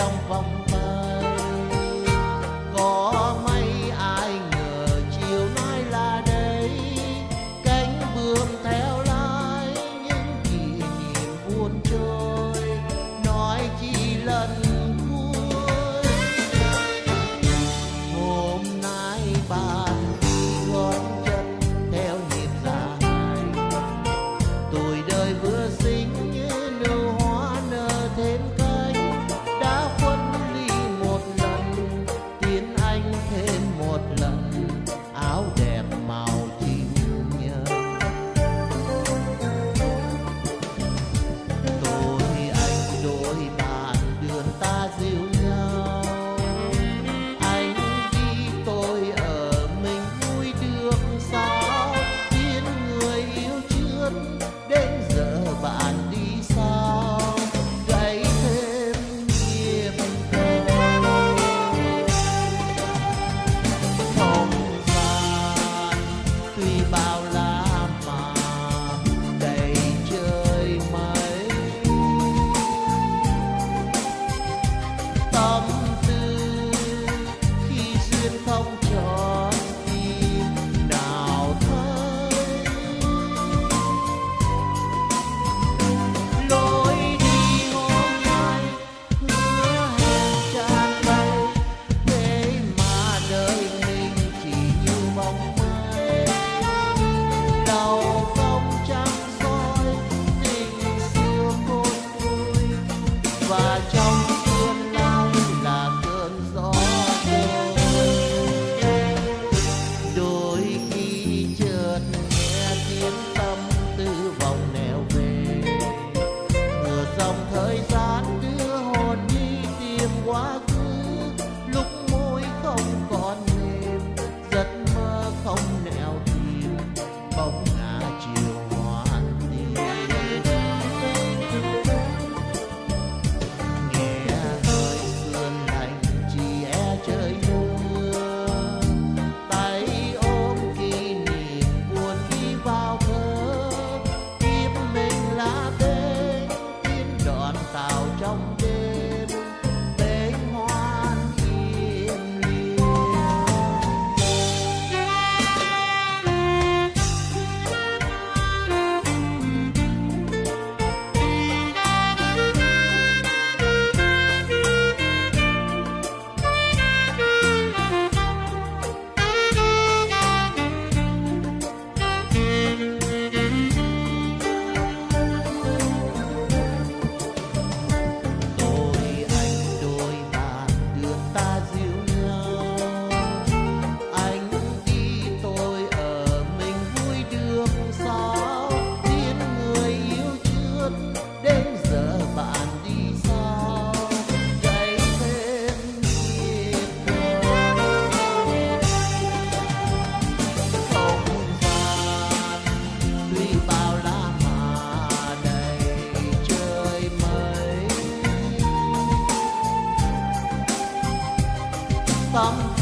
trong vòng tay. Có mấy ai ngờ chiều nay là đây, cánh buồm theo lái những kỷ niệm buồn trôi, nói chi lần cuối. Hôm nay bạn đi gót chân theo nhịp dài, tuổi đời vừa sinh như nụ hoa nở thêm cánh, đã phân ly một lần, tiến anh thêm một lần, áo đẹp màu chim nhân. Tôi anh đôi bạn đường ta dìu nhau, anh đi tôi ở mình vui được sao, tiến người yêu trước đến giờ bạn đi sao, gãy thêm nhịp cầu. Không gian tuy bao la mà đầy trời mây, tâm tư khi duyên không tròn thì nào thấy. Lối đi hôm nay hứa hẹn tràn đầy, thế mà đời mình chỉ như bóng mây. Đầu không trăng soi tình xưa cốt vui, và trong tương lai là cơn gió trôi. Đôi khi chợt nghe tiếng tâm tư vòng nẻo về, ngược dòng thời gian đưa hồn đi tìm quá khứ. Lúc môi không còn mềm, giấc mơ không nẻo tìm, bóng ngả chiều hoan tiên. Nghe hơi sương lạnh chỉ e trời mưa, tay ôm kỷ niệm buồn đi vào thơ. Kiếp mình là bến tiến đoạn tàu trong đêm, bến hoan yên liêng. Tôi anh đôi bạn đường ta dìu nhau, anh đi tôi ở mình vui được sao, tiến người yêu trước đến giờ bạn đi sao, gãy thêm nhịp cầu. Không gian tuy bao la mà đầy trời mây, tâm